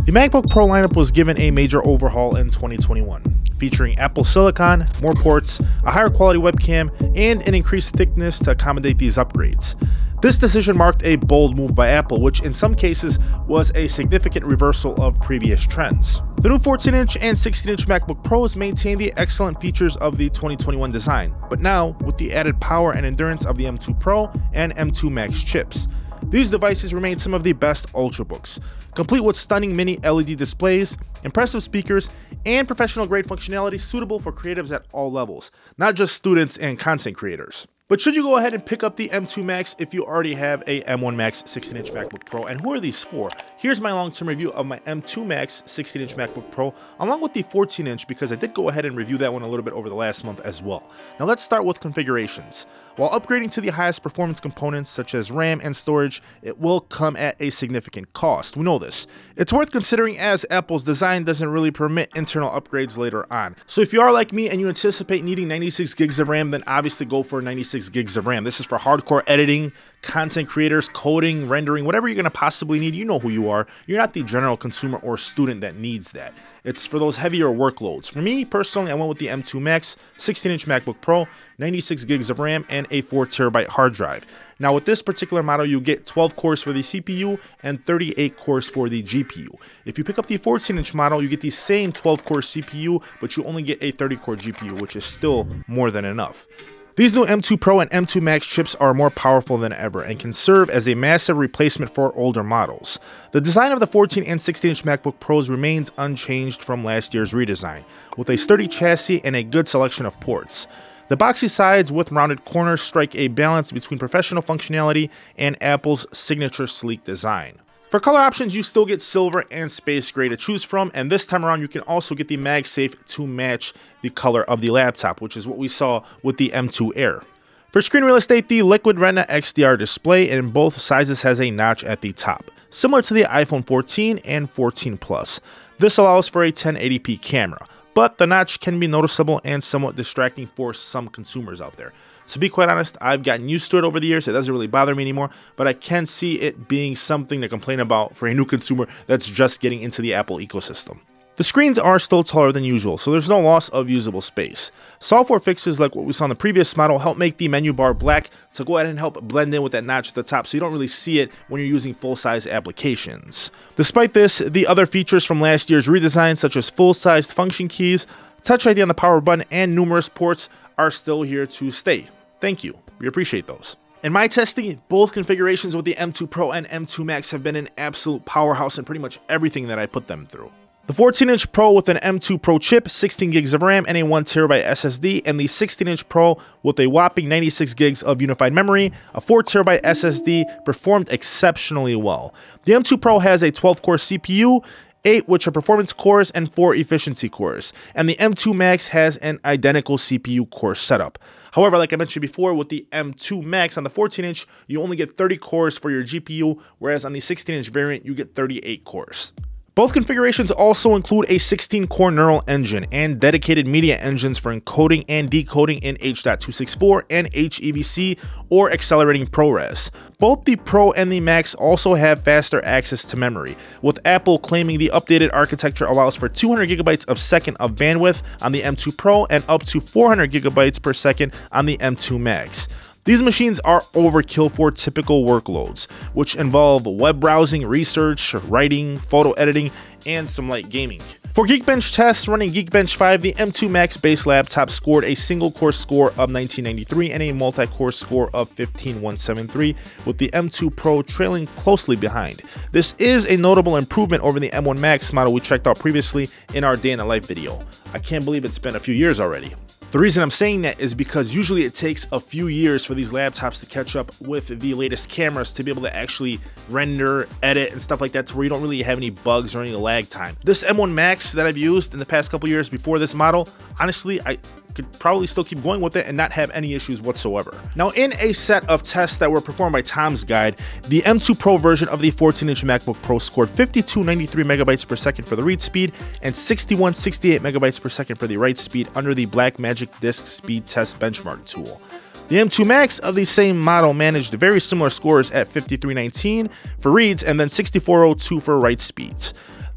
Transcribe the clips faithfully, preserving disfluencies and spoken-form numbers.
The MacBook Pro lineup was given a major overhaul in twenty twenty-one, featuring Apple Silicon, more ports, a higher quality webcam, and an increased thickness to accommodate these upgrades. This decision marked a bold move by Apple, which in some cases was a significant reversal of previous trends. The new fourteen inch and sixteen inch MacBook Pros maintain the excellent features of the twenty twenty-one design, but now with the added power and endurance of the M two Pro and M two Max chips. These devices remain some of the best Ultrabooks, complete with stunning mini L E D displays, impressive speakers, and professional-grade functionality suitable for creatives at all levels, not just students and content creators. But should you go ahead and pick up the M two Max if you already have a M one Max sixteen inch MacBook Pro? And who are these for? Here's my long-term review of my M two Max sixteen inch MacBook Pro, along with the fourteen inch, because I did go ahead and review that one a little bit over the last month as well. Now let's start with configurations. While upgrading to the highest performance components such as RAM and storage, it will come at a significant cost. We know this. It's worth considering as Apple's design doesn't really permit internal upgrades later on. So if you are like me and you anticipate needing ninety-six gigs of RAM, then obviously go for ninety-six gigs of RAM. This is for hardcore editing, content creators, coding, rendering, whatever you're going to possibly need. You know who you are. You're not the general consumer or student that needs that. It's for those heavier workloads. For me personally, I went with the M two Max sixteen inch MacBook Pro, ninety-six gigs of RAM, and a four terabyte hard drive. Now with this particular model, you get twelve cores for the C P U and thirty-eight cores for the G P U. If you pick up the fourteen inch model, you get the same twelve core C P U, but you only get a thirty core G P U, which is still more than enough. These new M two Pro and M two Max chips are more powerful than ever and can serve as a massive replacement for older models. The design of the fourteen and sixteen inch MacBook Pros remains unchanged from last year's redesign, with a sturdy chassis and a good selection of ports. The boxy sides with rounded corners strike a balance between professional functionality and Apple's signature sleek design. For color options, you still get silver and space gray to choose from, and this time around you can also get the MagSafe to match the color of the laptop, which is what we saw with the M two Air. For screen real estate, the Liquid Retina X D R display in both sizes has a notch at the top, similar to the iPhone fourteen and fourteen Plus. This allows for a ten eighty p camera, but the notch can be noticeable and somewhat distracting for some consumers out there. To be quite honest, I've gotten used to it over the years. It doesn't really bother me anymore, but I can see it being something to complain about for a new consumer that's just getting into the Apple ecosystem. The screens are still taller than usual, so there's no loss of usable space. Software fixes like what we saw in the previous model help make the menu bar black to go ahead and help blend in with that notch at the top so you don't really see it when you're using full-size applications. Despite this, the other features from last year's redesign, such as full-sized function keys, Touch I D on the power button, and numerous ports are still here to stay. Thank you. We appreciate those. In my testing, both configurations with the M two Pro and M two Max have been an absolute powerhouse in pretty much everything that I put them through. The fourteen inch Pro with an M two Pro chip, sixteen gigs of RAM, and a one terabyte S S D, and the sixteen inch Pro with a whopping ninety-six gigs of unified memory, a four terabyte S S D, performed exceptionally well. The M two Pro has a twelve core C P U, eight which are performance cores and four efficiency cores, and the M two Max has an identical C P U core setup. However, like I mentioned before, with the M two Max on the fourteen inch, you only get thirty cores for your G P U, whereas on the sixteen inch variant, you get thirty-eight cores. Both configurations also include a sixteen core neural engine and dedicated media engines for encoding and decoding in H two sixty-four and H E V C or accelerating ProRes. Both the Pro and the Max also have faster access to memory, with Apple claiming the updated architecture allows for two hundred gigabytes of second of bandwidth on the M two Pro and up to four hundred gigabytes per second on the M two Max. These machines are overkill for typical workloads, which involve web browsing, research, writing, photo editing, and some light gaming. For Geekbench tests running Geekbench five, the M two Max base laptop scored a single core score of nineteen ninety-three and a multi-core score of fifteen one seventy-three, with the M two Pro trailing closely behind. This is a notable improvement over the M one Max model we checked out previously in our day in the life video. I can't believe it's been a few years already. The reason I'm saying that is because usually it takes a few years for these laptops to catch up with the latest cameras to be able to actually render, edit, and stuff like that to where you don't really have any bugs or any lag time. This M one Max that I've used in the past couple years before this model, honestly, I could probably still keep going with it and not have any issues whatsoever. Now, in a set of tests that were performed by Tom's Guide, the M two Pro version of the fourteen inch MacBook Pro scored fifty-two ninety-three megabytes per second for the read speed and sixty-one sixty-eight megabytes per second for the write speed under the Blackmagic Disk Speed Test benchmark tool. The M two Max of the same model managed very similar scores at fifty-three nineteen for reads and then sixty-four oh two for write speeds.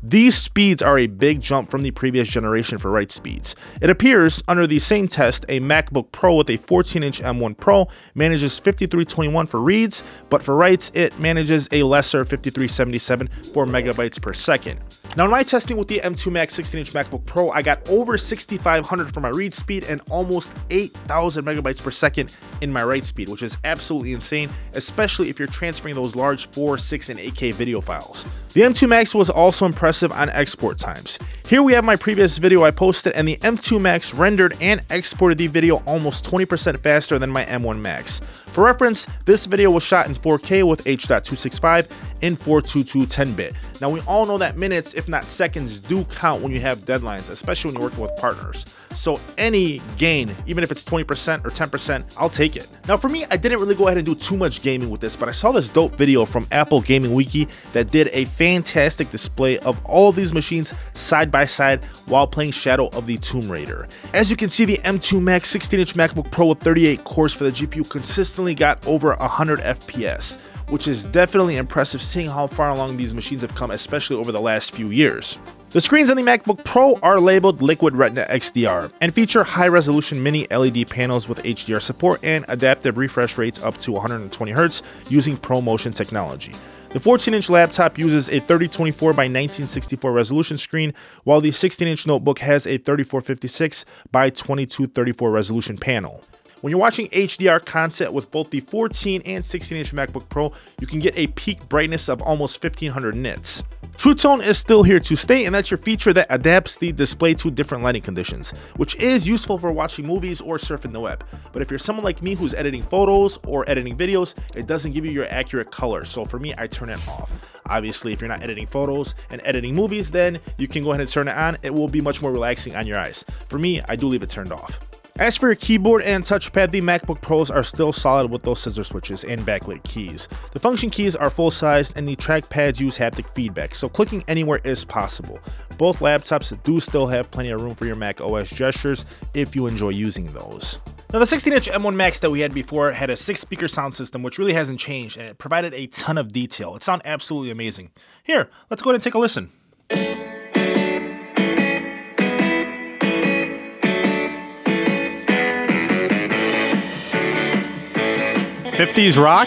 These speeds are a big jump from the previous generation for write speeds. It appears, under the same test, a MacBook Pro with a fourteen inch M one Pro manages fifty-three twenty-one for reads, but for writes, it manages a lesser fifty-three seventy-seven for megabytes per second. Now, in my testing with the M two Max sixteen inch MacBook Pro, I got over sixty-five hundred for my read speed and almost eight thousand megabytes per second in my write speed, which is absolutely insane, especially if you're transferring those large four, six, and eight K video files. The M two Max was also impressive on export times. Here we have my previous video I posted, and the M two Max rendered and exported the video almost twenty percent faster than my M one Max. For reference, this video was shot in four K with H point two sixty-five in four twenty-two ten bit. Now, we all know that minutes, if not seconds, do count when you have deadlines, especially when you're working with partners. So any gain, even if it's twenty percent or ten percent, I'll take it. Now, for me, I didn't really go ahead and do too much gaming with this, but I saw this dope video from Apple Gaming Wiki that did a fantastic display of all of these machines side by side while playing Shadow of the Tomb Raider. As you can see, the M two Max sixteen inch MacBook Pro with thirty-eight cores for the G P U consistently got over one hundred F P S, which is definitely impressive seeing how far along these machines have come, especially over the last few years. The screens on the MacBook Pro are labeled Liquid Retina X D R and feature high-resolution mini L E D panels with H D R support and adaptive refresh rates up to one hundred twenty hertz using ProMotion technology. The fourteen inch laptop uses a thirty twenty-four by nineteen sixty-four resolution screen, while the sixteen inch notebook has a thirty-four fifty-six by twenty-two thirty-four resolution panel. When you're watching H D R content with both the fourteen and sixteen inch MacBook Pro, you can get a peak brightness of almost fifteen hundred nits. True Tone is still here to stay, and that's your feature that adapts the display to different lighting conditions, which is useful for watching movies or surfing the web. But if you're someone like me who's editing photos or editing videos, it doesn't give you your accurate color. So for me, I turn it off. Obviously, if you're not editing photos and editing movies, then you can go ahead and turn it on. It will be much more relaxing on your eyes. For me, I do leave it turned off. As for your keyboard and touchpad, the MacBook Pros are still solid with those scissor switches and backlit keys. The function keys are full-sized and the trackpads use haptic feedback, so clicking anywhere is possible. Both laptops do still have plenty of room for your Mac O S gestures if you enjoy using those. Now, the sixteen inch M one Max that we had before had a six speaker sound system, which really hasn't changed, and it provided a ton of detail. It sounded absolutely amazing. Here, let's go ahead and take a listen. fifties rock.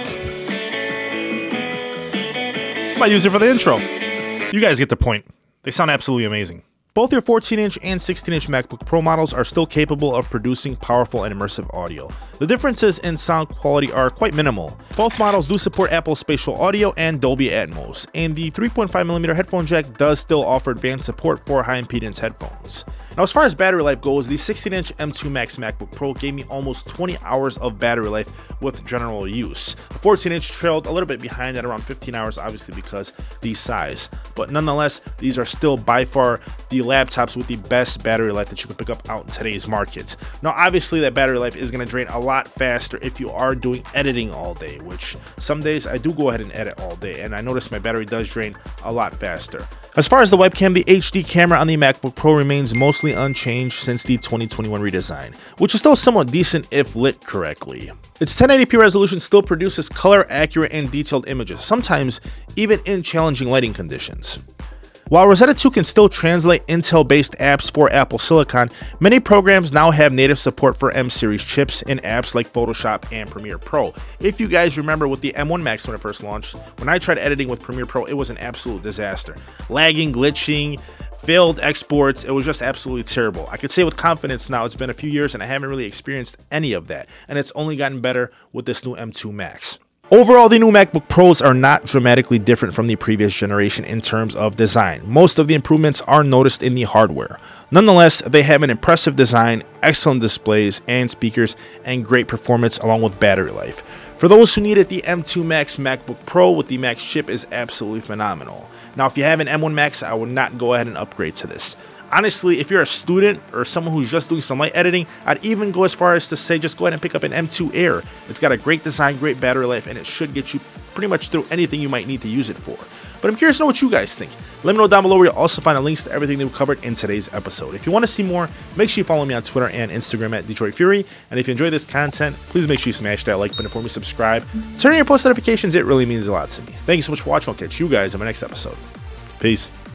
I might use it for the intro. You guys get the point. They sound absolutely amazing. Both your fourteen inch and sixteen inch MacBook Pro models are still capable of producing powerful and immersive audio. The differences in sound quality are quite minimal. Both models do support Apple Spatial Audio and Dolby Atmos, and the three point five millimeter headphone jack does still offer advanced support for high impedance headphones. Now, as far as battery life goes, the sixteen inch M two Max MacBook Pro gave me almost twenty hours of battery life with general use. The fourteen inch trailed a little bit behind at around fifteen hours, obviously because the size. But nonetheless, these are still by far the laptops with the best battery life that you can pick up out in today's market. Now, obviously, that battery life is going to drain a lot faster if you are doing editing all day, which some days I do go ahead and edit all day, and I notice my battery does drain a lot faster. As far as the webcam, the H D camera on the MacBook Pro remains mostly unchanged since the twenty twenty-one redesign, which is still somewhat decent if lit correctly. Its ten eighty p resolution still produces color accurate and detailed images, sometimes even in challenging lighting conditions. While Rosetta two can still translate Intel-based apps for Apple Silicon, many programs now have native support for M series chips in apps like Photoshop and Premiere Pro. If you guys remember with the M one Max when it first launched, when I tried editing with Premiere Pro, it was an absolute disaster. Lagging, glitching, failed exports, it was just absolutely terrible. I could say with confidence now it's been a few years and I haven't really experienced any of that, and it's only gotten better with this new M two Max. Overall, the new MacBook Pros are not dramatically different from the previous generation in terms of design. Most of the improvements are noticed in the hardware. Nonetheless, they have an impressive design, excellent displays and speakers, and great performance along with battery life. For those who need it, the M two Max MacBook Pro with the Max chip is absolutely phenomenal. Now, if you have an M one Max, I would not go ahead and upgrade to this. Honestly, if you're a student or someone who's just doing some light editing, I'd even go as far as to say just go ahead and pick up an M two Air. It's got a great design, great battery life, and it should get you pretty much through anything you might need to use it for. But I'm curious to know what you guys think. Let me know down below where you'll also find the links to everything that we covered in today's episode. If you want to see more, make sure you follow me on Twitter and Instagram at Detroit Fury. And if you enjoy this content, please make sure you smash that like button for me, subscribe, turn on your post notifications. It really means a lot to me. Thank you so much for watching. I'll catch you guys in my next episode. Peace.